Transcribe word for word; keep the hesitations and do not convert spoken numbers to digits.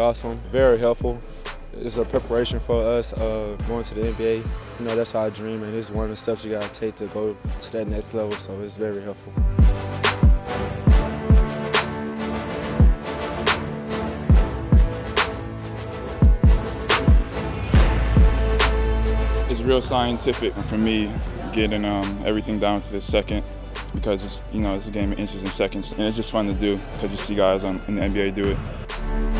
awesome, very helpful. It's a preparation for us uh, going to the N B A. You know, that's our dream, and it's one of the steps you got to take to go to that next level, so it's very helpful. It's real scientific for me, getting um, everything down to the second, because it's, you know, it's a game of inches and seconds, and it's just fun to do because you see guys on, in the N B A do it.